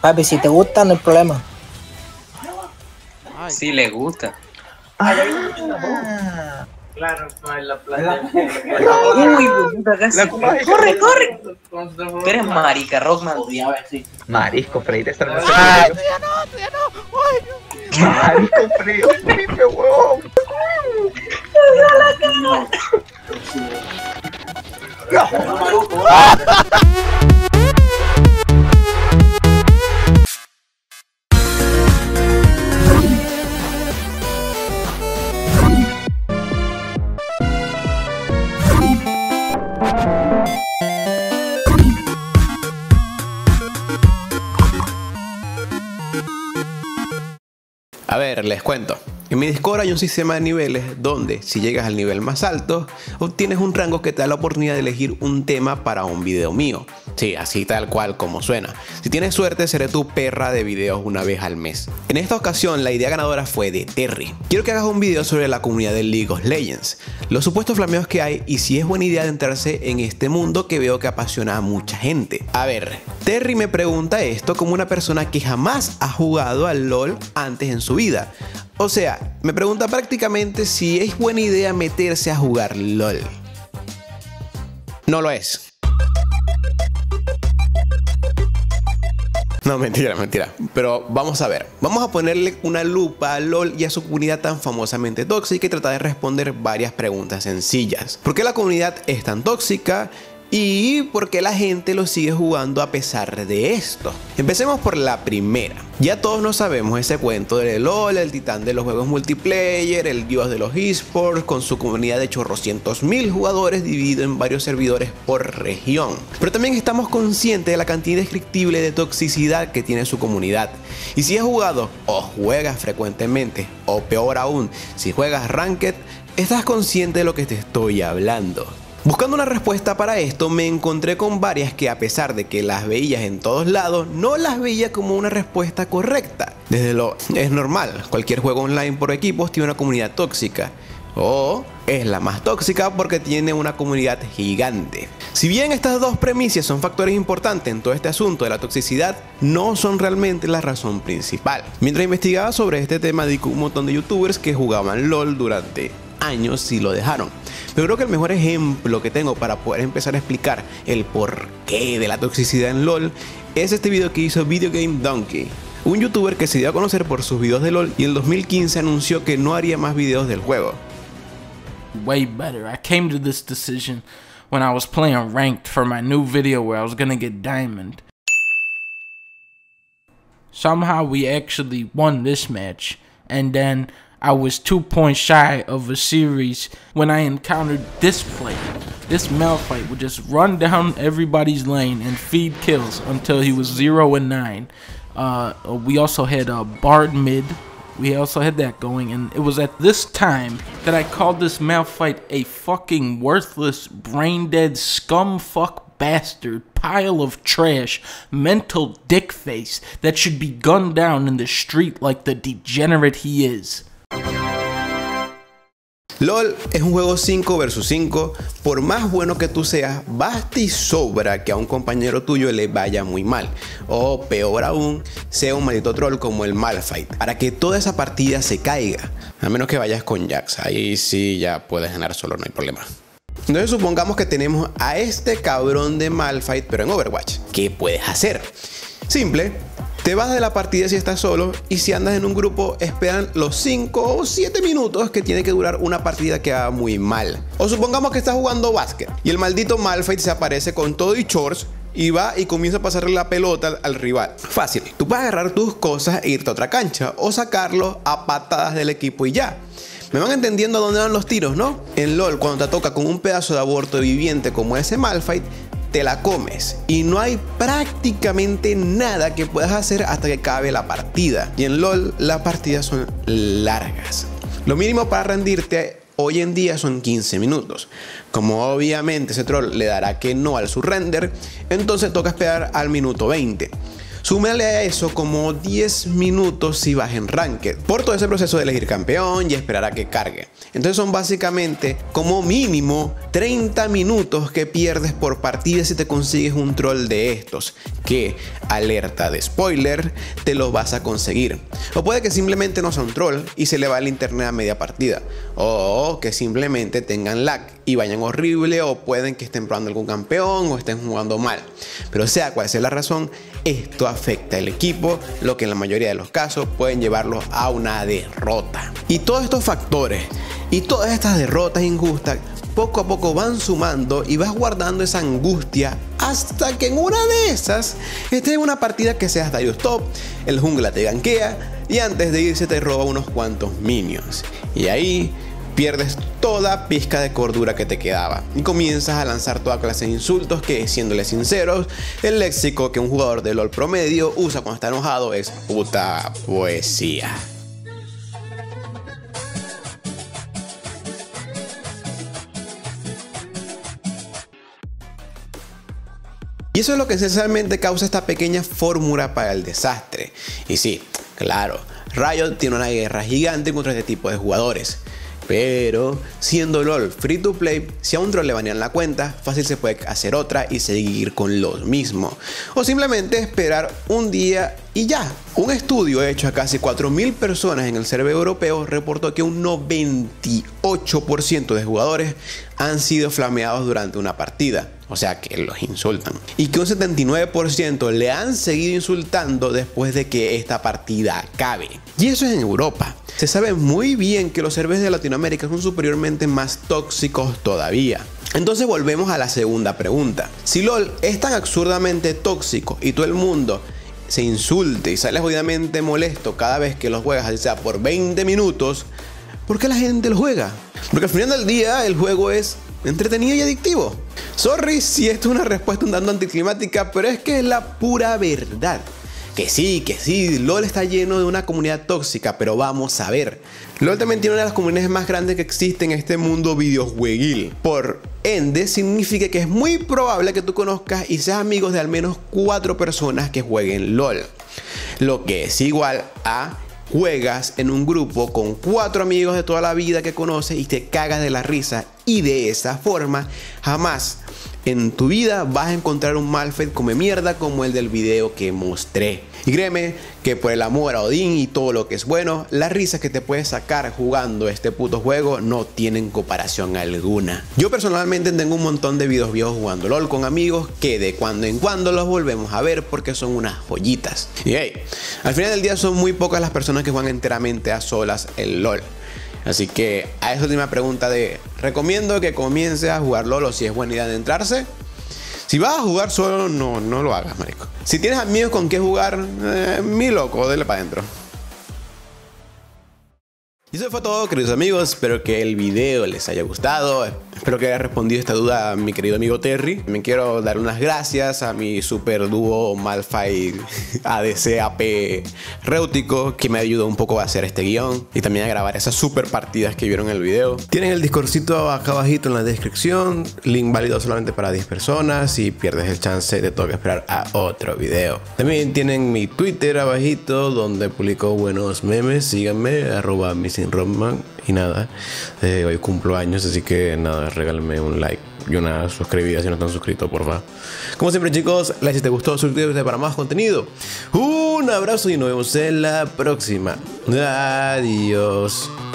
Papi, si te gusta, no hay problema. Ay, Sí le gusta. Claro, no es la playa. Uy, puta, casi. Corre, corre. Tú eres marica, Rockman. Marisco, freír esta no. todavía no, todavía no. Ay, Marisco, freír el triple, huevón. A ver, les cuento. En mi Discord hay un sistema de niveles donde, si llegas al nivel más alto, obtienes un rango que te da la oportunidad de elegir un tema para un video mío. Sí, así tal cual como suena. Si tienes suerte, seré tu perra de videos una vez al mes. En esta ocasión, la idea ganadora fue de Terry. Quiero que hagas un video sobre la comunidad de League of Legends, los supuestos flameos que hay y si es buena idea adentrarse en este mundo que veo que apasiona a mucha gente. A ver, Terry me pregunta esto como una persona que jamás ha jugado al LoL antes en su vida. O sea, me pregunta prácticamente si es buena idea meterse a jugar LoL. No lo es. No, mentira, mentira. Pero vamos a ver. Vamos a ponerle una lupa a LoL y a su comunidad tan famosamente tóxica y tratar de responder varias preguntas sencillas. ¿Por qué la comunidad es tan tóxica? ¿Y por qué la gente lo sigue jugando a pesar de esto? Empecemos por la primera. Ya todos nos sabemos ese cuento de LoL, el titán de los juegos multiplayer, el dios de los esports, con su comunidad de chorrocientos mil jugadores dividido en varios servidores por región. Pero también estamos conscientes de la cantidad indescriptible de toxicidad que tiene su comunidad. Y si has jugado o juegas frecuentemente, o peor aún, si juegas Ranked, estás consciente de lo que te estoy hablando. Buscando una respuesta para esto me encontré con varias que a pesar de que las veías en todos lados, no las veía como una respuesta correcta. Desde lo es normal, cualquier juego online por equipos tiene una comunidad tóxica. O es la más tóxica porque tiene una comunidad gigante. Si bien estas dos premisas son factores importantes en todo este asunto de la toxicidad, no son realmente la razón principal. Mientras investigaba sobre este tema di con un montón de youtubers que jugaban LoL durante años y lo dejaron. Pero creo que el mejor ejemplo que tengo para poder empezar a explicar el porqué de la toxicidad en LoL es este video que hizo Video Game Donkey, un youtuber que se dio a conocer por sus videos de LoL y en el 2015 anunció que no haría más videos del juego. Way better. I came to this decision when I was playing ranked for my new video where I was gonna get diamond. Somehow we actually won this match, and then I was 2 points shy of a series when I encountered this player. This Malphite would just run down everybody's lane and feed kills until he was 0 and 9. We also had a Bard mid. We also had that going, and it was at this time that I called this Malphite a fucking worthless, brain-dead scumfuck bastard, pile of trash, mental dick face that should be gunned down in the street like the degenerate he is. LoL es un juego 5 vs 5, por más bueno que tú seas, basta y sobra que a un compañero tuyo le vaya muy mal, o peor aún, sea un maldito troll como el Malphite, para que toda esa partida se caiga, a menos que vayas con Jax, ahí sí ya puedes ganar solo, no hay problema. Entonces supongamos que tenemos a este cabrón de Malphite, pero en Overwatch. ¿Qué puedes hacer? Simple. Te vas de la partida si estás solo y si andas en un grupo esperan los 5 o 7 minutos que tiene que durar una partida que va muy mal. O supongamos que estás jugando básquet y el maldito Malphite se aparece con todo y shorts y va y comienza a pasarle la pelota al rival. Fácil, tú puedes agarrar tus cosas e irte a otra cancha o sacarlo a patadas del equipo y ya. Me van entendiendo a dónde van los tiros, ¿no? En LoL, cuando te toca con un pedazo de aborto viviente como ese Malphite, te la comes y no hay prácticamente nada que puedas hacer hasta que acabe la partida. Y en LoL las partidas son largas. Lo mínimo para rendirte hoy en día son 15 minutos. Como obviamente ese troll le dará que no al surrender, entonces toca esperar al minuto 20. Súmale a eso como 10 minutos si vas en Ranked, por todo ese proceso de elegir campeón y esperar a que cargue. Entonces son básicamente como mínimo 30 minutos que pierdes por partida si te consigues un troll de estos, que, alerta de spoiler, te los vas a conseguir. O puede que simplemente no sea un troll y se le va el internet a media partida, o que simplemente tengan lag y vayan horrible, o pueden que estén probando algún campeón o estén jugando mal. Pero sea cual sea la razón, esto afecta al equipo, lo que en la mayoría de los casos pueden llevarlos a una derrota. Y todos estos factores y todas estas derrotas injustas poco a poco van sumando y vas guardando esa angustia hasta que en una de esas estés en una partida que seas Darius top, el jungla te gankea y antes de irse te roba unos cuantos minions. Y ahí pierdes toda pizca de cordura que te quedaba y comienzas a lanzar toda clase de insultos que, siéndole sinceros, el léxico que un jugador de LoL promedio usa cuando está enojado es puta poesía. Y eso es lo que esencialmente causa esta pequeña fórmula para el desastre. Y sí, claro, Riot tiene una guerra gigante contra este tipo de jugadores. Pero siendo LoL free to play, si a un troll le banean la cuenta, fácil se puede hacer otra y seguir con lo mismo. O simplemente esperar un día y ya. Un estudio hecho a casi 4.000 personas en el server europeo reportó que un 98% de jugadores han sido flameados durante una partida. O sea que los insultan. Y que un 79% le han seguido insultando después de que esta partida acabe. Y eso es en Europa. Se sabe muy bien que los servers de Latinoamérica son superiormente más tóxicos todavía. Entonces volvemos a la segunda pregunta. Si LoL es tan absurdamente tóxico y todo el mundo se insulte y sale jodidamente molesto cada vez que lo juegas, así sea por 20 minutos, ¿por qué la gente lo juega? Porque al final del día el juego es entretenido y adictivo. Sorry si esto es una respuesta un tanto anticlimática, pero es que es la pura verdad. Que sí, LoL está lleno de una comunidad tóxica, pero vamos a ver. LoL también tiene una de las comunidades más grandes que existen en este mundo videojueguil. Por ende, significa que es muy probable que tú conozcas y seas amigos de al menos 4 personas que jueguen LoL. Lo que es igual a juegas en un grupo con 4 amigos de toda la vida que conoces y te cagas de la risa, y de esa forma jamás en tu vida vas a encontrar un Malphite come mierda como el del video que mostré. Y créeme que por el amor a Odín y todo lo que es bueno, las risas que te puedes sacar jugando este puto juego no tienen comparación alguna. Yo personalmente tengo un montón de videos viejos jugando LoL con amigos que de cuando en cuando los volvemos a ver porque son unas joyitas. Y hey, al final del día son muy pocas las personas que juegan enteramente a solas el LoL. Así que a esa última pregunta de ¿recomiendo que comiences a jugar LoL o si es buena idea de entrarse? Si vas a jugar solo, no lo hagas, marico. Si tienes amigos con qué jugar, mi loco, dale para adentro. Y eso fue todo, queridos amigos. Espero que el video les haya gustado. Espero que haya respondido esta duda a mi querido amigo Terry. Me quiero dar unas gracias a mi super dúo Malphite ADC AP Réutico, que me ayudó un poco a hacer este guión y también a grabar esas super partidas que vieron en el video. Tienen el Discordcito acá abajito en la descripción. Link válido solamente para 10 personas. Si pierdes el chance, te toca esperar a otro video. También tienen mi Twitter abajito, donde publico buenos memes. Síganme, @MissingRockman. Y nada, hoy cumplo años, así que nada, regálenme un like y una suscribida si no están suscritos, porfa. Como siempre, chicos, like si te gustó, suscríbete para más contenido. Un abrazo y nos vemos en la próxima. Adiós.